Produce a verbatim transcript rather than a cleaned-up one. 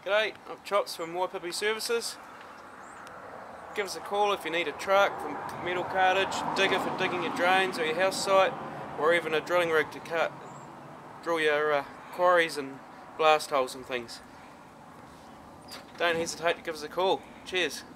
G'day, I'm Chops from Waipipi Services. Give us a call if you need a truck, for metal cartage, digger for digging your drains or your house site, or even a drilling rig to cut, drill your uh, quarries and blast holes and things. Don't hesitate to give us a call. Cheers.